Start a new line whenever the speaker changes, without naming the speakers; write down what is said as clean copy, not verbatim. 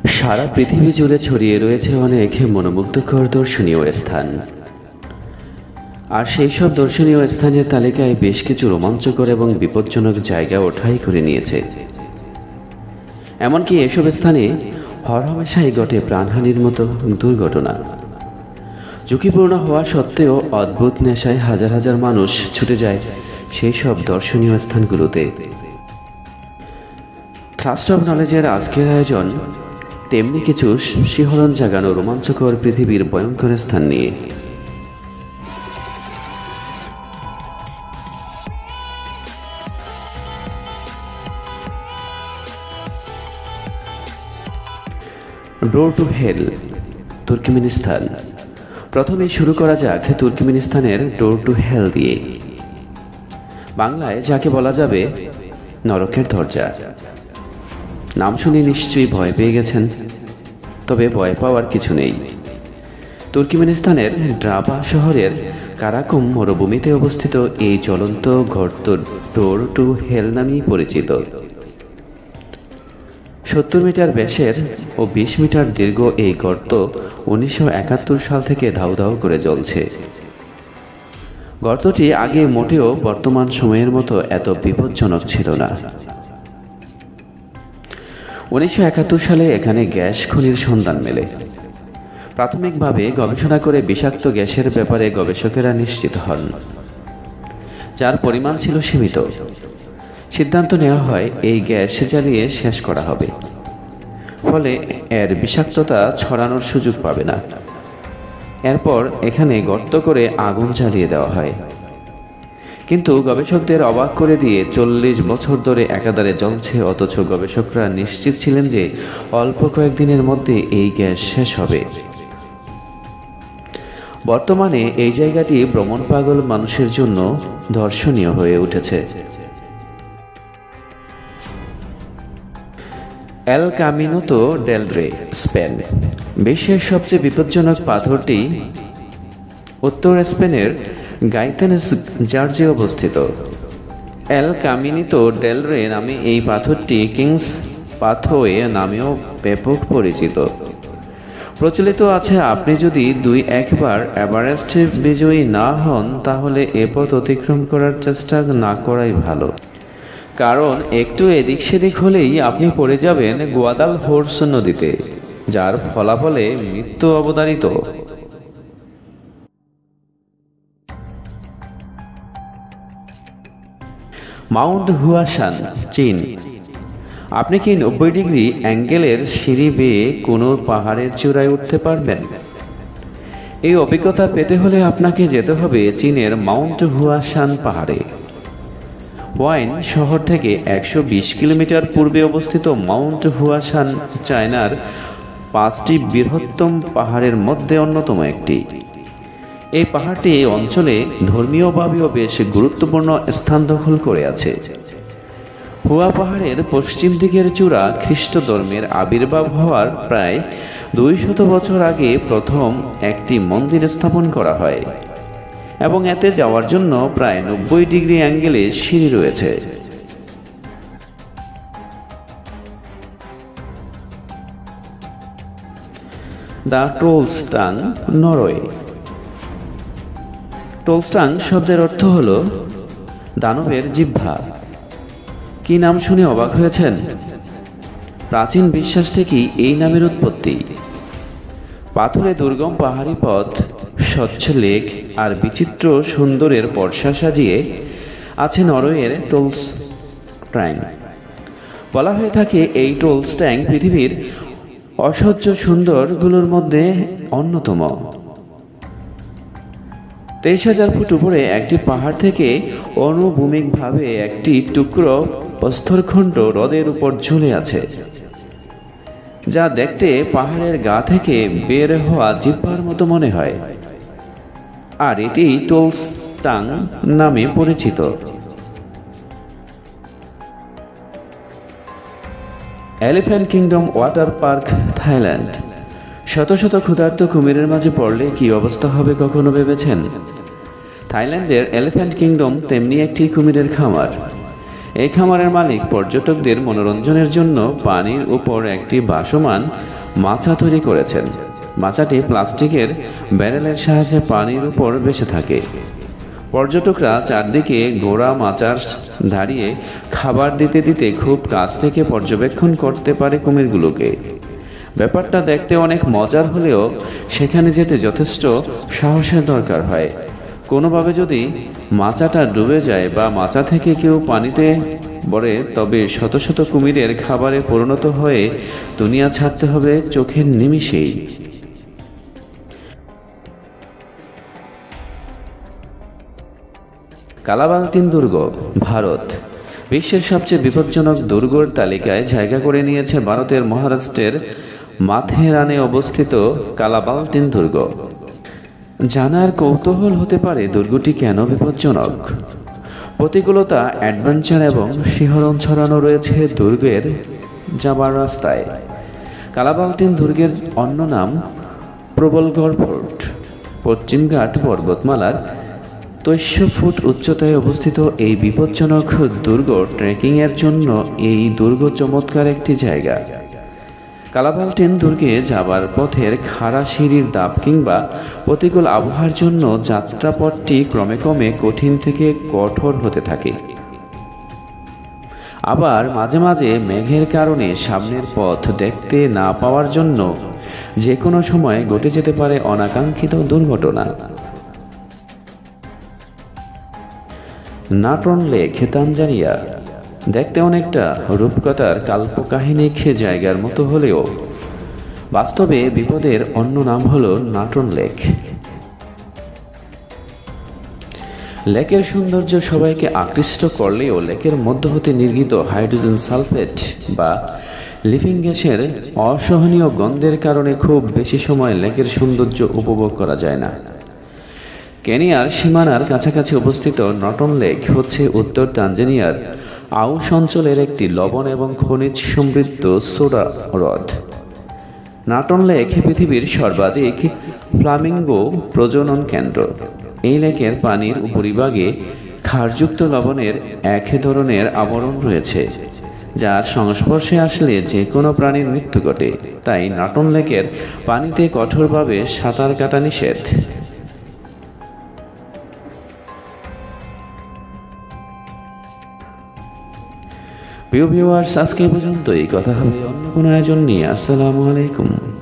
সারা পৃথিবী জুড়ে ছড়িয়ে রয়েছে অনেক মনোমুগ্ধকর দর্শনীয় স্থান, আর সেই সব দর্শনীয় স্থানের তালিকায় বেশ কিছু রোমাঞ্চকর এবং বিপজ্জনক জায়গা ওঠাই করে নিয়েছে। এমনকি এসব স্থানে হরহামেশাই ঘটে প্রাণহানির মতো দুর্ঘটনা। ঝুঁকিপূর্ণ হওয়া সত্ত্বেও অদ্ভুত নেশায় হাজার হাজার মানুষ ছুটে যায় সেই সব দর্শনীয় স্থানগুলোতে। থ্রাস্ট অব নলেজের আজকের আয়োজন তেমনি কিছু শিহরণ জাগানো রোমাঞ্চকর পৃথিবীর ভয়ঙ্কর স্থান নিয়ে। Door to Hell, Turkmenistan. প্রথমে শুরু করা যাক তুর্কমেনিস্তানের ডোর টু হেল দিয়ে। বাংলায় যাকে বলা যাবে নরকের দরজা। নাম শুনে নিশ্চয়ই ভয় পেয়ে গেছেন, তবে ভয় পাওয়ার কিছু নেই। তুর্কমেনিস্তানের ড্রাবা শহরের কারাকুম মরুভূমিতে অবস্থিত এই জ্বলন্ত গর্ত ডোর টু হেল নামেই পরিচিত। 70 মিটার ব্যাসের ও 20 মিটার দীর্ঘ এই গর্ত 1971 সাল থেকে ধাউ ধাউ করে জ্বলছে। গর্তটি আগে মোটেও বর্তমান সময়ের মতো এত বিপজ্জনক ছিল না। 1971 সালে এখানে গ্যাস খনির সন্ধান মেলে। প্রাথমিকভাবে গবেষণা করে বিষাক্ত গ্যাসের ব্যাপারে গবেষকেরা নিশ্চিত হন, যার পরিমাণ ছিল সীমিত। সিদ্ধান্ত নেওয়া হয় এই গ্যাস জ্বালিয়ে শেষ করা হবে, ফলে এর বিষাক্ততা ছড়ানোর সুযোগ পাবে না। এরপর এখানে গর্ত করে আগুন জ্বালিয়ে দেওয়া হয়। কিন্তু গবেষকদের অবাক করে দিয়ে 40 বছর ধরে একাধারে জ্বলছে, অথচ গবেষকরা নিশ্চিত ছিলেন যে অল্প কয়েকদিনের মধ্যে এই গ্যাস শেষ হবে। বর্তমানে এই জায়গাটি ভ্রমণ পাগল মানুষের জন্য দর্শনীয় হয়ে উঠেছে। El Camino del Rey, Spain. বিশ্বের সবচেয়ে বিপজ্জনক পাথরটি উত্তর স্পেনের গাইতেনেস জার্জে অবস্থিত। এল কামিনো ডেল রে নামে এই পাথরটি কিংস পাথওয়ে নামেও ব্যাপক পরিচিত। প্রচলিত আছে আপনি যদি 2-1 বার এভারেস্ট বিজয়ী না হন, তাহলে এ পথ অতিক্রম করার চেষ্টা না করাই ভালো, কারণ একটু এদিক সেদিক হলেই আপনি পড়ে যাবেন গুয়াদালহোর্স নদীতে, যার ফলাফলে মৃত্যু অবধারিত। মাউন্ট হুয়াশান, চীন। আপনি কি 90 ডিগ্রি অ্যাঙ্গেলের সিঁড়ি বেয়ে কোনো পাহাড়ের চূড়ায় উঠতে পারবেন? এই অভিজ্ঞতা পেতে হলে আপনাকে যেতে হবে চীনের মাউন্ট হুয়াশান পাহাড়ে। ওয়াইন শহর থেকে 120 কিলোমিটার পূর্বে অবস্থিত মাউন্ট হুয়াশান চায়নার 5টি বৃহত্তম পাহাড়ের মধ্যে অন্যতম একটি। এই পাহাড়টি এই অঞ্চলে ধর্মীয়ভাবেও বেশ গুরুত্বপূর্ণ স্থান দখল করে আছে। হুয়া পাহাড়ের পশ্চিম দিকের চূড়া খ্রিস্ট ধর্মের আবির্ভাব হওয়ার প্রায় 200 বছর আগে প্রথম একটি মন্দির স্থাপন করা হয়, এবং এতে যাওয়ার জন্য প্রায় 90 ডিগ্রি অ্যাঙ্গেলে সিঁড়ি রয়েছে। The টোলস্টাং, Norway. টোলস্টাং শব্দের অর্থ হল দানবের জিহ্বা। কি নাম শুনে অবাক হয়েছেন? প্রাচীন বিশ্বাস থেকেই এই নামের উৎপত্তি। পাথুরে দুর্গম পাহাড়ি পথ, স্বচ্ছ লেক আর বিচিত্র সুন্দরের পর্ষা সাজিয়ে আছে নরওয়ের টোলস্টাং। বলা হয়ে থাকে এই টোলস্টাং পৃথিবীর অসহ্য সুন্দরগুলোর মধ্যে অন্যতম। 23,000 ফুট উপরে একটি পাহাড় থেকে অনুভূমিকভাবে একটি টুকরো প্রস্তরখণ্ড হ্রদের উপর ঝুলে আছে, যা দেখতে পাহাড়ের গা থেকে বের হওয়া জিহ্বার মতো মনে হয়, আর এটি টোলস্টাং নামে পরিচিত। Elephant Kingdom Water Park, Thailand. শত শত ক্ষুধার্ত কুমিরের মাঝে পড়লে কি অবস্থা হবে কখনো ভেবেছেন? থাইল্যান্ডের এলিফ্যান্ট কিংডম তেমনি একটি কুমিরের খামার। এই খামারের মালিক পর্যটকদের মনোরঞ্জনের জন্য পানির উপর একটি ভাসমান মাচা তৈরি করেছেন। মাচাটি প্লাস্টিকের ব্যারেলের সাহায্যে পানির উপর ভেসে থাকে। পর্যটকরা চারদিকে গোড়া মাচার দাঁড়িয়ে খাবার দিতে দিতে খুব কাছ থেকে পর্যবেক্ষণ করতে পারে কুমিরগুলোকে। ব্যাপারটা দেখতে অনেক মজার হলেও সেখানে যেতে যথেষ্ট সাহসের দরকার হয়। কোনোভাবে যদি মাচাটা ডুবে যায় বা মাচা থেকে কেউ পানিতে পড়ে, তবে শত শত কুমিরের খাবারে পরিণত হয়ে দুনিয়া ছাড়তে হবে চোখের নিমিষেই। কালাবালতিন দুর্গ, ভারত। বিশ্বের সবচেয়ে বিপজ্জনক দুর্গের তালিকায় জায়গা করে নিয়েছে ভারতের মহারাষ্ট্রের মাথেরানে অবস্থিত কালাবালতিন দুর্গ। জানার কৌতূহল হতে পারে দুর্গটি কেন বিপজ্জনক। প্রতিকূলতা, অ্যাডভেঞ্চার এবং শিহরণ ছড়ানো রয়েছে দুর্গের যাবার রাস্তায়। কালাবালতিন দুর্গের অন্য নাম প্রবলগড় ফোর্ট। পশ্চিমঘাট পর্বতমালার ২৩০ ফুট উচ্চতায় অবস্থিত এই বিপজ্জনক দুর্গ ট্রেকিংয়ের জন্য এই দুর্গ চমৎকার একটি জায়গা। কালাবালতিন দুর্গে যাবার পথের খাড়া সিঁড়ির ধাপ কিংবা প্রতিকূল আবহাওয়ার জন্য যাত্রাপথটি ক্রমে ক্রমে কঠিন থেকে কঠোর হতে থাকে। আবার মাঝে মাঝে মেঘের কারণে সামনের পথ দেখতে না পাওয়ার জন্য যে কোনো সময় ঘটে যেতে পারে অনাকাঙ্ক্ষিত দুর্ঘটনা। Natron Lake, Tanzania. দেখতে অনেকটা রূপকথার কাল্পকাহিনিক জায়গার মতো হলেও বাস্তবে বিপদের অন্য নাম হলো নাটন লেক। লেকের সৌন্দর্য সবাইকে আকৃষ্ট করলেও লেকের মধ্য হতে নির্গত হাইড্রোজেন সালফেট বা লিভিং গ্যাসের অসহনীয় গন্ধের কারণে খুব বেশি সময় লেকের সৌন্দর্য উপভোগ করা যায় না। কেনিয়ার সীমানার কাছাকাছি অবস্থিত নটন লেক হচ্ছে উত্তর তানজানিয়ার আউশ অঞ্চলের একটি লবণ এবং খনিজ সমৃদ্ধ সোডা হ্রদ। নাটন লেক পৃথিবীর সর্বাধিক ফ্লামিঙ্গো প্রজনন কেন্দ্র। এই লেকের পানির উপরিভাগে ক্ষারযুক্ত লবণের এক ধরনের আবরণ রয়েছে, যার সংস্পর্শে আসলে যে কোনো প্রাণীর মৃত্যু ঘটে। তাই নাটন লেকের পানিতে কঠোরভাবে সাঁতার কাটা নিষেধ। প্রিয় ভিউয়ার্স, আজকে পর্যন্তই। কথা হবে অন্য কোনো আয়োজন নিয়ে। আসসালামু আলাইকুম।